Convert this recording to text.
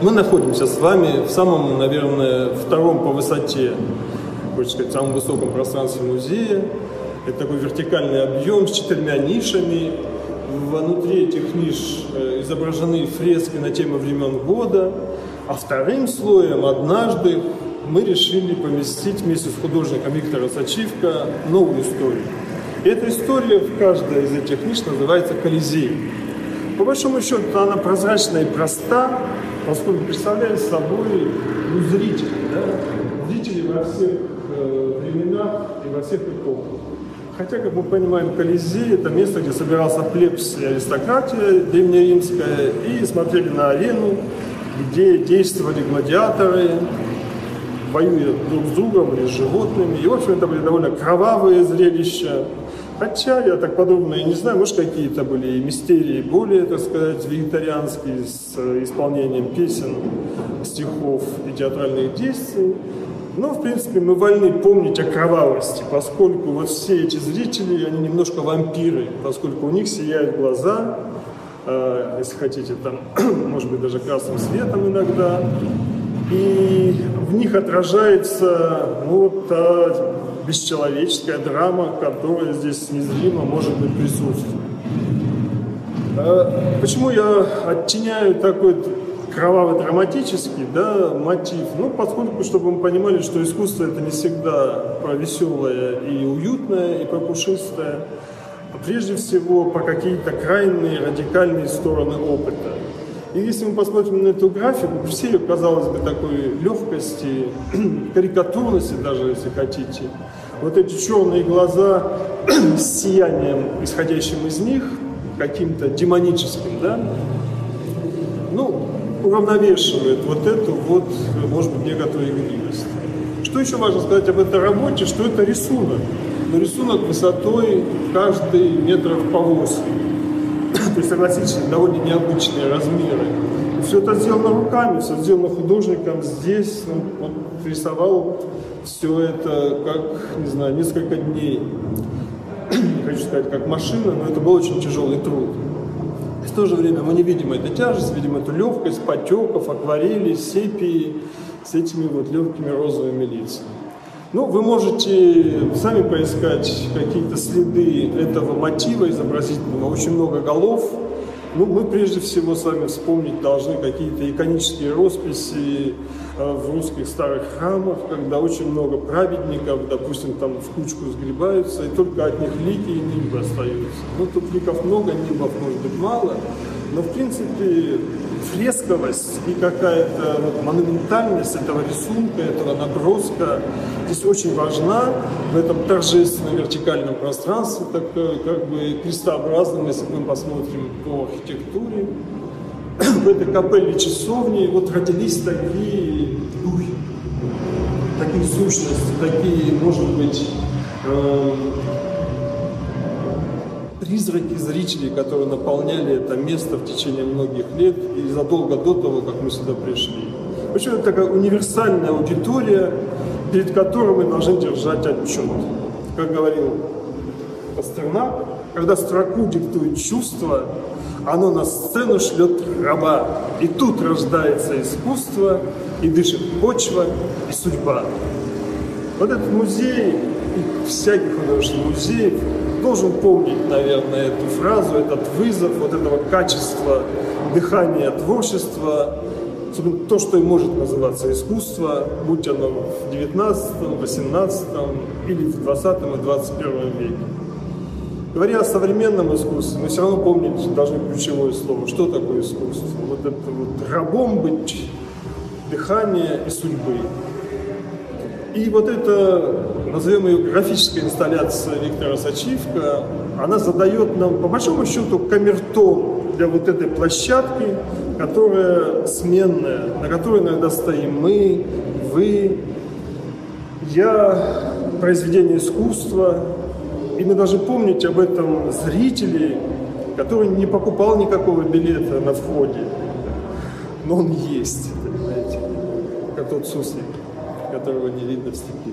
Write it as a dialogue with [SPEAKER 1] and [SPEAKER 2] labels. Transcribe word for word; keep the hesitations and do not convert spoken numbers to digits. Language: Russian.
[SPEAKER 1] Мы находимся с вами в самом, наверное, втором по высоте, хочется сказать, в самом высоком пространстве музея. Это такой вертикальный объем с четырьмя нишами. Внутри этих ниш изображены фрески на тему времен года. А вторым слоем однажды мы решили поместить вместе с художником Виктором Сачивко новую историю. И эта история в каждой из этих ниш называется «Колизей». По большому счету она прозрачная и проста, поскольку представляет собой ну, зрителей, да? Зрителей во всех э, временах и во всех эпохах. Хотя, как мы понимаем, Колизей – это место, где собирался плебс и аристократия древнеримская, и смотрели на арену, где действовали гладиаторы, воюя друг с другом или с животными. И, в общем, это были довольно кровавые зрелища. Хотя, я так подробно и не знаю, может, какие-то были и мистерии более, так сказать, вегетарианские, с исполнением песен, стихов и театральных действий. Но, в принципе, мы вольны помнить о кровавости, поскольку вот все эти зрители, они немножко вампиры, поскольку у них сияют глаза, э, если хотите, там, может быть, даже красным светом иногда, и в них отражается ну, та бесчеловеческая драма, которая здесь незримо может быть присутствует. Э, почему я оттеняю такой кроваво-драматический, да, мотив, ну, поскольку, чтобы мы понимали, что искусство это не всегда про веселое и уютное, и про пушистое, а прежде всего по какие-то крайние, радикальные стороны опыта. И если мы посмотрим на эту графику, при всей, казалось бы, такой легкости, карикатурности даже, если хотите, вот эти черные глаза с сиянием, исходящим из них, каким-то демоническим, да, ну, уравновешивает вот эту вот, может быть, некоторую игривость. Что еще важно сказать об этой работе, что это рисунок. Но рисунок высотой каждый метров по восемь. То есть, согласитесь, довольно необычные размеры. Все это сделано руками, все сделано художником. Здесь он, он рисовал все это как, не знаю, несколько дней. Не хочу сказать, как машина, но это был очень тяжелый труд. В то же время мы не видим эту тяжесть, видим эту легкость потеков, акварели, сепии с этими вот легкими розовыми лицами. Ну, вы можете сами поискать какие-то следы этого мотива изобразительного, очень много голов. Ну, мы прежде всего с вами вспомнить должны какие-то иконические росписи в русских старых храмах, когда очень много праведников, допустим, там в кучку сгребаются, и только от них лики и нимбы остаются. Ну, тут ликов много, нимбов может быть мало, но, в принципе, фресковость и какая-то вот монументальность этого рисунка, этого наброска здесь очень важна в этом торжественном вертикальном пространстве, так как бы крестообразном, если мы посмотрим по архитектуре. В этой капелле часовни вот родились такие духи, такие сущности, такие, может быть, э, призраки зрителей, которые наполняли это место в течение многих лет и задолго до того, как мы сюда пришли. В общем, это такая универсальная аудитория, перед которой мы должны держать отчет. Как говорил Пастернак, когда строку диктует чувство, оно на сцену шлет раба. И тут рождается искусство, и дышит почва, и судьба. Вот этот музей, и всякий художественный музей, должен помнить, наверное, эту фразу, этот вызов, вот этого качества дыхания творчества, то, что и может называться искусство, будь оно в девятнадцатом, восемнадцатом или в двадцатом и двадцать первом веке. Говоря о современном искусстве, мы все равно помнить должны ключевое слово. Что такое искусство? Вот это вот рабом быть дыхания и судьбы. И вот эта, назовем ее, графическая инсталляция Виктора Сачивко, она задает нам, по большому счету, камертон для вот этой площадки, которая сменная, на которой иногда стоим мы, вы, я, произведение искусства. И мы должны помнить об этом зрителе, который не покупал никакого билета на входе, но он есть, понимаете, как тот суслик, которого не видно в степи.